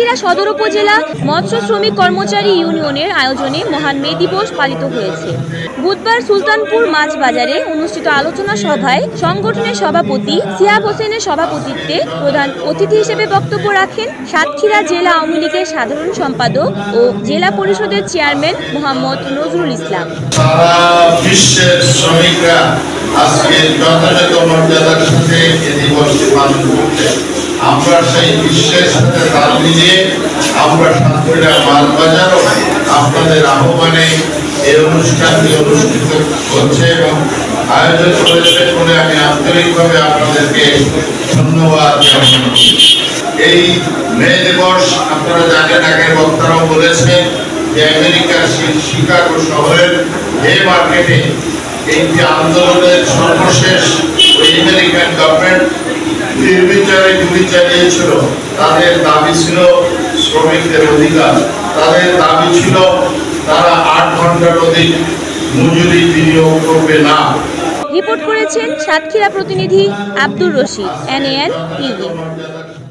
সাতক্ষীরা সদর উপজেলা মৎস্য শ্রমিক কর্মচারী ইউনিয়নের আয়োজনে মহান মে দিবস পালিত হয়েছে। বুধবার সুলতানপুর মাছ বাজারে অনুষ্ঠিত আলোচনা সভায় সংগঠনের সভাপতি সিয়াব হোসেনের সভাপতিত্বে প্রধান অতিথি হিসেবে বক্তব্য রাখেন সাতক্ষীরা জেলা আওয়ামী লীগের সাধারণ সম্পাদক ও জেলা পরিষদের চেয়ারম্যান মোহাম্মদ নজরুল ইসলাম। সারা বিশ্বের শ্রমিকরা আজকে যথাযথ মর্যাদার সাথে এই দিবসটি পালন করছে। আমরা সেই বিশ্বের সাথে তাল মিলিয়ে আমরা সাতক্ষীরা মাছ বাজারও আপনাদের আহ্বানে এই অনুষ্ঠানটি অনুষ্ঠিত হচ্ছে এবং আয়োজন করেছে বলে আমি আন্তরিকভাবে আপনাদেরকে ধন্যবাদ জানাচ্ছি। এই মে দিবস আপনারা জানেন, আগে বক্তারাও বলেছেন যে আমেরিকার শিকাগো শহরের হে মার্কেটে এই যে আন্দোলনের সর্বশেষ ওই আমেরিকান গভর্নমেন্ট নির্বিচারে গুলি চালিয়েছিল, তাদের দাবি ছিল শ্রমিকদের অধিকার, তাদের দাবি ছিল তারা 8 ঘন্টার অধিক মজুরি বিনিয়োগ করবে না। রিপোর্ট করেছেন সাতক্ষীরা প্রতিনিধি আব্দুর রশিদ, NAN TV।